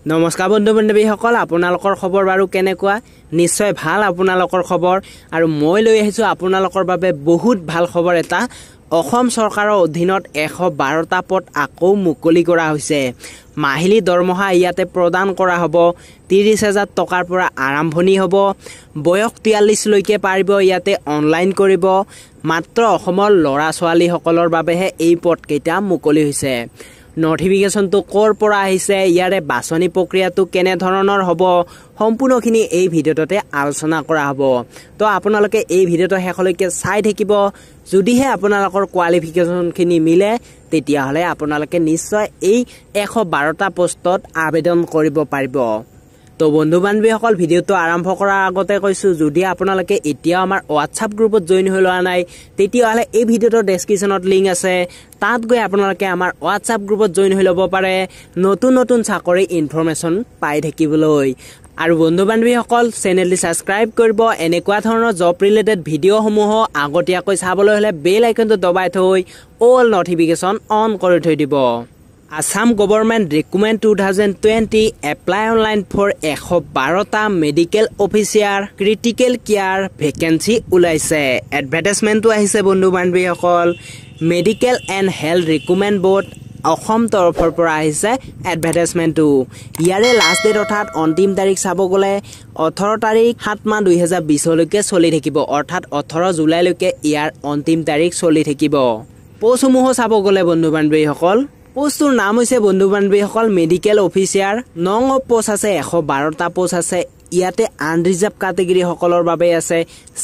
নমস্কাৰ বন্ধু বান্ধৱীসকল আপোনালোকৰ খবৰ বাৰু কেনেকুৱা নিশ্চয় ভাল আপোনালোকৰ খবৰ আৰু মই লৈ আহিছো আপোনালোকৰ বাবে বহুত ভাল খবৰ এটা অসম চৰকাৰৰ অধীনত 112টা পদ আকৌ মুকলি কৰা হৈছে মাহিলী দৰমহা ইয়াতে প্ৰদান কৰা হ'ব 30,000 টকাৰ পৰা আৰম্ভণি হ'ব বয়স 43 লৈকে পাৰিব ইয়াতে অনলাইন কৰিব মাত্ৰ অসমৰ লৰা ছোৱালী সকলৰ বাবেহে এই পদ কেইটা মুকলি হৈছে নোটিফিকেশনটো কৰ পৰা আহিছে ইয়াৰে বাছনি প্ৰক্ৰিয়াটো কেনে ধৰণৰ হ'ব সম্পূৰ্ণখিনি এই ভিডিঅ'টোতে আলোচনা কৰা হ'ব তো আপোনালোকে এই ভিডিঅ'টো শেষলৈকে চাই থাকিব যদিহে আপোনালোকৰ কোৱালিফিকেশনখিনি মিলে তেতিয়া হলে আপোনালোকে নিশ্চয় এই 112টা পোষ্টত আবেদন কৰিব পাৰিব তো বন্ধু বান্ধৱীসকল ভিডিঅ'টো আৰম্ভ কৰাৰ আগতে কৈছো যদি আপোনালোকে এতিয়া আমাৰ WhatsApp গ্ৰুপত জয়েন হৈ লোৱা নাই তেতিয়া হলে এই ভিডিঅ'টোৰ ডেসক্ৰিপচনত লিংক আছে তাত গৈ আপোনালোকে আমাৰ WhatsApp গ্ৰুপত জয়েন হৈ ল'ব পাৰে নতুন চাকৰি ইনফৰমেশন পাই থাকিবলৈ আৰু বন্ধু বান্ধৱীসকল চেনেলটি সাবস্ক্ৰাইব কৰিব এনেকুৱা ধৰণৰ জব ৰিলেটেড ভিডিঅ'সমূহ আগতীয়াকৈ চাবলৈ হলে বেল আইকনটো দবাই থৈ অল নটিফিকেশন অন কৰি থৈ দিব Assam Government Recruitment 2020 apply online for 112টা medical officer critical care vacancy উলাইছে এডভাৰটাইজমেন্টটো আহিছে বন্ধু বান্ধৱীসকল medical and health recruitment board Assam তৰফৰ পৰা আহিছে এডভাৰটাইজমেন্টটো ইয়াৰে লাষ্ট ডেট অৰ্থাৎ অন্তিম তাৰিখ চাব গলে 18 তাৰিখ 7 মাহ 2020 লৈকে চলি থাকিব অৰ্থাৎ 18 জুলাই লৈকে ইয়াৰ অন্তিম তাৰিখ চলি থাকিব পোষ্টসমূহ চাব গলে বন্ধু বান্ধৱীসকল পোষ্টৰ নাম হৈছে বন্ধু বান্ধৱীসকল মেডিকেল অফিচাৰ নং অফ পোষ্ট আছে 112টা পোষ্ট আছে ইয়াতে আনৰিজাৰ্ভ ক্যাটেগৰী সকলৰ বাবে আছে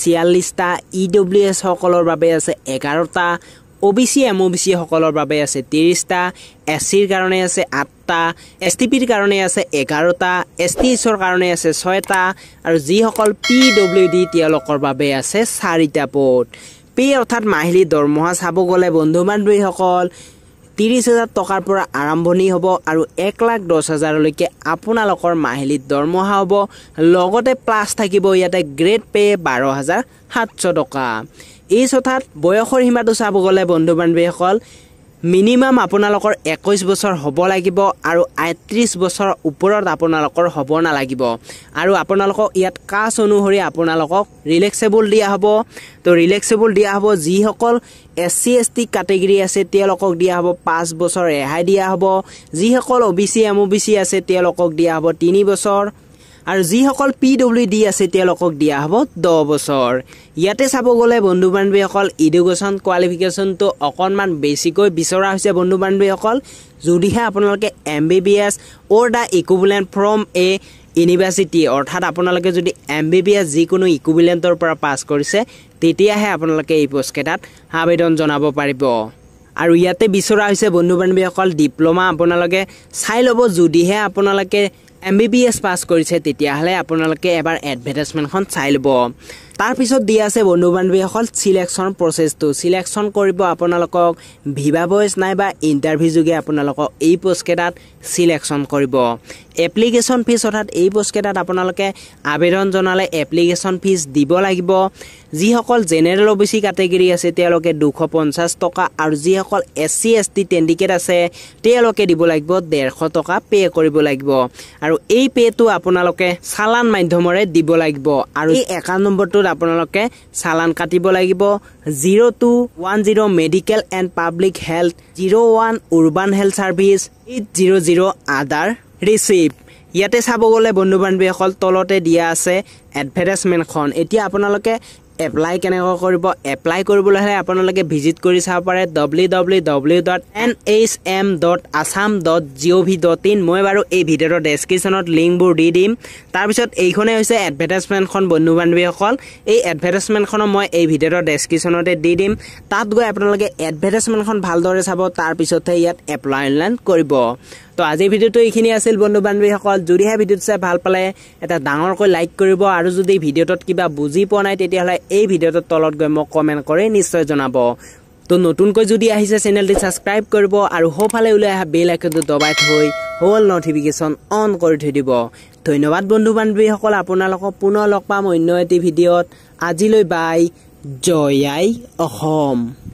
46টা EWS সকলৰ বাবে আছে 11টা OBC MOBC সকলৰ বাবে আছে 30টা SC ৰ কাৰণে আছে 8টা STP ৰ কাৰণে আছে 11টা STS ৰ কাৰণে আছে 6টা আৰু যি সকল PWD তেওঁলোকৰ বাবে আছে 4টা পদ পে অৰ্থাৎ মাহিলী দৰমহা চাব গলে বন্ধু বান্ধৱীসকল 30,000 টকাৰ পৰা আৰম্ভণি হ'ব আৰু 1,10,000 লৈকে আপোনালোকৰ মাহিলী দৰমহা হ'ব লগতে প্লাস থাকিব ইয়াতে গ্ৰেড পে 12,700 টকা এই অৰ্থাৎ বয়সৰ সীমাটো চাব গলে বন্ধু বান্ধৱীসকল মিনিমাম আপোনালোকৰ 21 বছৰ হ'ব লাগিব আৰু 38 বছৰ ওপৰত আপোনালোকৰ হ'ব না লাগিব আৰু আপোনালোকক ইয়াত কাস অনুসৰি আপোনালোকক ৰিলেক্সেবল দিয়া হ'ব তো ৰিলেক্সেবল দিয়া হ'ব যি সকল SC ST ক্যাটেগৰী আছে তেওঁলোকক দিয়া হ'ব 5 বছৰ ৰেহাই দিয়া হ'ব যি সকল OBC MOBC আছে তেওঁলোকক দিয়া হ'ব 3 বছৰ আৰু যি সকল PWD আছে তেওঁলোকক দিয়া হ'ব 10 বছৰ ইয়াতে চাব গলে বন্ধু বান্ধৱীসকল এডুকেশ্যন কোৱালিফিকেশনটো অকনমান বেছিকৈ বিচৰা হৈছে বন্ধু বান্ধৱীসকল যদিহে আপোনালোকে MBBS or the equivalent from a university অৰ্থাৎ আপোনালোকে যদি MBBS যিকোনো ইকুইভ্যালেন্টৰ পৰা পাস কৰিছে তেতিয়াহে আপোনালোকে এই পোষ্টকেটাত আবেদন জনাব পাৰিব আৰু ইয়াতে বিচৰা হৈছে বন্ধু বান্ধৱীসকল ডিপ্লোমা আপোনালোকে চাই ল'ব যদিহে আপোনালোকে MBBS পাস কৰিছে তেতিয়াহলে আপোনালোকে এবাৰ এডভাৰটাইজমেন্টখন চাই ল'ব তাৰ পিছত দিয়া আছে বন্ধু বান্ধৱীসকল সিলেকশন প্ৰসেসটো সিলেকশন কৰিব আপোনালোকক ভিভা ভয়েস নাইবা ইন্টাৰভিউ যোগে আপোনালোকক এই পোষ্টকেটাত সিলেকশন কৰিব এপ্লিকেশন ফিস অৰ্থাৎ এই পোষ্টকেটাত আপোনালোকে আবেদন জনালে এপ্লিকেশন ফিস দিব লাগিব যি সকল জেনাৰেল OBC ক্যাটেগৰী আছে তেওঁলোকে 250 টকা আৰু যি সকল SC ST টেন্ডিকেট আছে তেওঁলোকে দিব লাগিব 150 টকা পে কৰিব লাগিব আৰু এই পেটো আপোনালোকে চালান মাধ্যমৰে দিব লাগিব আৰু এই 1 নম্বৰটো আপোনালোকে চালান কাটিব লাগিব 0210 medical and public health 01 urban health service 800 other receive ইয়াতে চাব গলে বন্ধু বান্ধৱীসকল তলতে দিয়া আছে এডভাৰটাইজমেন্টখন এতিয়া আপোনালোকে এপ্লাই কেনেকৈ কৰিব এপ্লাই কৰিবলৈ হলে আপোনালোকে ভিজিট কৰি চাব পাৰে www.nhm.assam.gov.in মই বাৰু এই ভিডিঅ'ৰ ডেসক্ৰিপচনত লিংকবোৰ দি দিম তাৰ পিছত এইখনে হৈছে এডভাৰটাইজমেন্টখন বন্ধু বান্ধৱীসকল এই এডভাৰটাইজমেন্টখন মই এই ভিডিঅ'ৰ ডেসক্ৰিপচনতে দি দিম তাত গৈ আপোনালোকে এডভাৰটাইজমেন্টখন ভালদৰে চাব তাৰ পিছতহে ইয়াত এপ্লাই অনলাইন কৰিব তো আজি ভিডিঅ'টো এইখিনি আছিল বন্ধু বান্ধৱীসকল যদিহে ভিডিঅ'টো চাই ভাল পালে এটা ডাঙৰকৈ লাইক কৰিব আৰু যদি ভিডিঅ'টোত কিবা বুজি পোৱা নাই তেতিয়াহলে এই ভিডিঅ'টোৰ তলত গৈ মোক কমেন্ট কৰি নিশ্চয় জনাব তো নতুনকৈ যদি আহিছে চেনেলটি সাবস্ক্ৰাইব কৰিব আৰু হোফালে উলাই আহা বেল আইকনটো দবাই থৈ অল নটিফিকেশন অন কৰি থৈ দিব ধন্যবাদ বন্ধু বান্ধৱীসকল আপোনালোকক পুনৰ লগ পাম অন্য এটি ভিডিঅ'ত আজিলৈ বাই জয় আই অসম